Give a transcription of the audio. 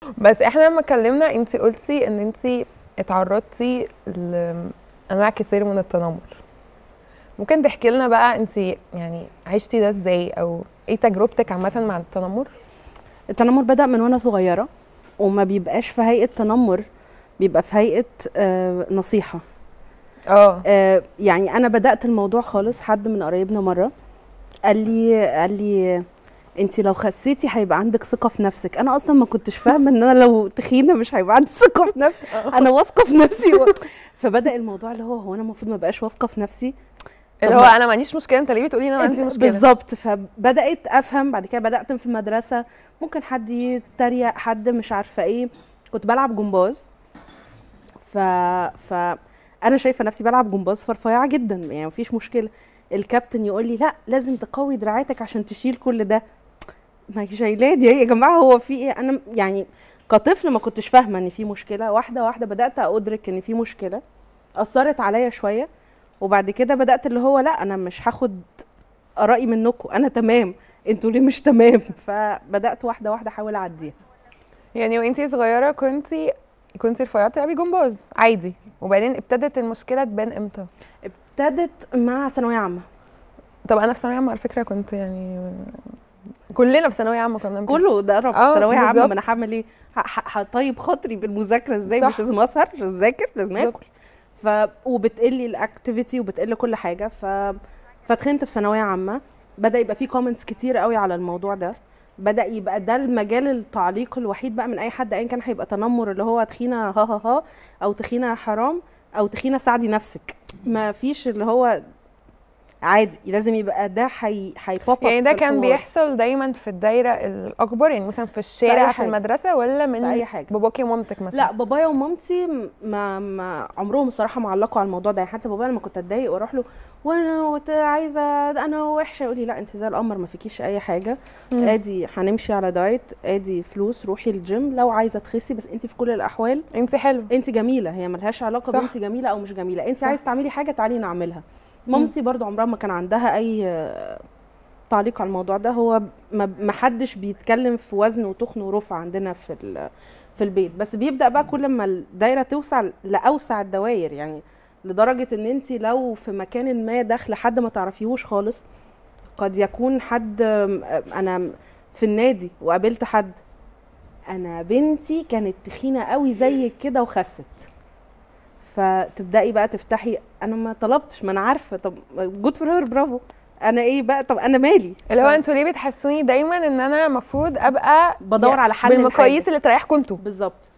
بس احنا لما اتكلمنا انت قلتي ان انت اتعرضتي لانواع كتير من التنمر. ممكن تحكي لنا بقى انت يعني عشتي ده ازاي، او ايه تجربتك عامه مع التنمر؟ التنمر بدأ من وانا صغيرة، وما بيبقاش في هيئة تنمر، بيبقى في هيئة نصيحة. يعني انا بدأت الموضوع خالص، حد من قرايبنا مرة قال لي انت لو خسيتي هيبقى عندك ثقة في نفسك. انا اصلا ما كنتش فاهمة ان انا لو تخينة مش هيبقى عندي ثقة في نفسي، انا واثقة في نفسي فبدأ الموضوع اللي هو انا المفروض ما بقاش واثقة في نفسي، اللي هو انا ما عنديش مشكله، انت ليه بتقولي ان انا عندي مشكله؟ بالظبط. فبدات افهم بعد كده، بدات في المدرسه ممكن حد يتريق، حد مش عارفه ايه. كنت بلعب جمباز، ف انا شايفه نفسي بلعب جمباز فرفيعه جدا، يعني مفيش مشكله. الكابتن يقول لي لا لازم تقوي دراعاتك عشان تشيل كل ده. ما هي شايلادي يا جماعه، هو في ايه؟ انا يعني كطفل ما كنتش فاهمه ان في مشكله. واحده واحده بدات ادرك ان في مشكله، اثرت عليا شويه. وبعد كده بدات اللي هو لا، انا مش هاخد ارائي منكم، انا تمام، انتوا ليه مش تمام؟ فبدات واحده واحده احاول اعديها. يعني وانتي صغيره كنتي رفيعه تلعبي جمباز عادي، وبعدين ابتدت المشكله تبان امتى؟ ابتدت مع ثانويه عامه. طب انا في ثانويه عامه على فكره كنت يعني كلنا في ثانويه عامه كنا بنعمل كله ضرب في ثانويه عامه، ما انا بالظبط. هعمل ايه؟ هطيب خاطري بالمذاكره ازاي؟ صح. مش لازم اسهر، مش لازم اذاكر، لازم بالظبط. اكل. وبتقلي الاكتيفيتي وبتقل كل حاجه. فاتخنت في ثانويه عامه. بدا يبقى في كومنتس كتير قوي على الموضوع ده، بدا يبقى ده المجال التعليق الوحيد بقى من اي حد ايا كان هيبقى تنمر، اللي هو تخينه ها ها ها، او تخينه حرام، او تخينه ساعدي نفسك. ما فيش اللي هو عادي، لازم يبقى ده هيبوب اب. يعني ده كان بيحصل دايما في الدايره الاكبر، يعني مثلا في الشارع في المدرسه، ولا من أي حاجة. باباكي ومامتك مثلا؟ لا، بابايا ومامتي ما عمرهم الصراحه ما علقوا على الموضوع ده. يعني حتى بابايا لما كنت اتضايق واروح له وانا عايزه انا وحشه، يقول لي لا انت زي القمر ما فيكيش اي حاجه، ادي هنمشي على دايت، ادي فلوس، روحي الجيم لو عايزه تخسي، بس انت في كل الاحوال انت حلوه، انت جميله. هي ملهاش علاقه بانت جميله او مش جميله، انت عايزه تعملي حاجه تعالي نعملها. مامتي برضو عمرها ما كان عندها اي تعليق على الموضوع ده. هو ما حدش بيتكلم في وزن وتخن ورفع عندنا في البيت، بس بيبدا بقى كل ما الدايره توسع لاوسع الدوائر، يعني لدرجه ان انت لو في مكان ما داخله حد ما تعرفيهوش خالص، قد يكون حد. انا في النادي وقابلت حد، انا بنتي كانت تخينه قوي زيك كده وخست، فتبداي بقى تفتحي، انا ما طلبتش، ما انا عارفه، طب جود فور هير، برافو، انا ايه بقى؟ طب انا مالي؟ اللي هو انتوا ليه بتحسوني دايما ان انا المفروض ابقى بدور على حل بالمقاييس اللي تريحكم انتوا؟ بالظبط.